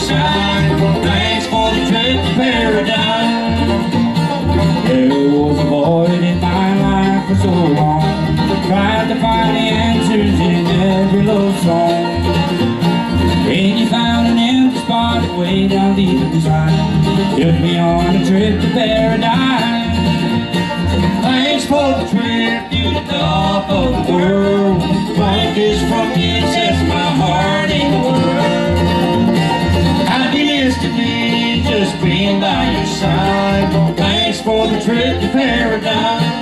side. Thanks for the trip to paradise. There was a void in my life for so long, tried to find the answers in every love song. When you found an empty spot way down deep inside, took me on a trip to paradise. Thanks for the trip to the top of the world. One kiss from you sets my heart in the world. Happiness to me just being by your side. Thanks for the trip to paradise.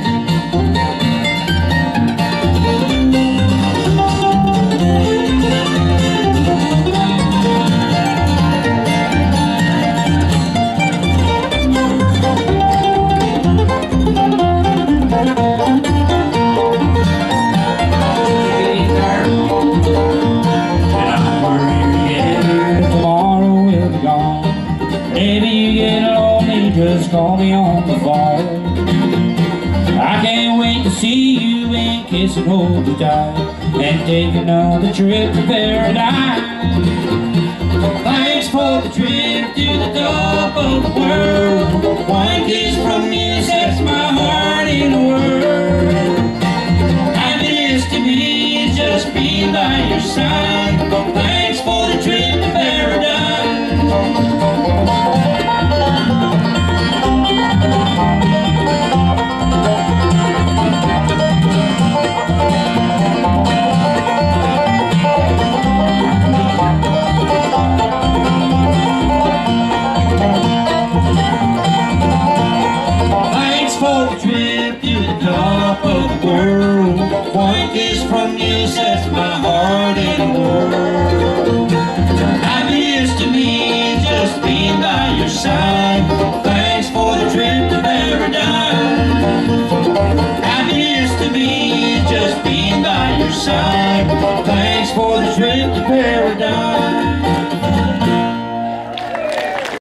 Just call me on the phone. I can't wait to see you and kiss and hold you tight and take another trip to paradise. Thanks for the trip to the top of the world. One kiss from you sets my heart in the world. Happiness to me is just being by your side. Thanks for the trip to paradise. One kiss from you sets my heart in the world. Happiness to me is just being by your side. Thanks for the trip to paradise. Happiness to me is just being by your side. Thanks for the trip to paradise.